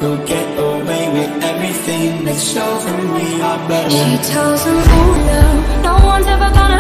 You'll get away with everything. Let's show them we are better. She tells him, oh no, no one's ever gonna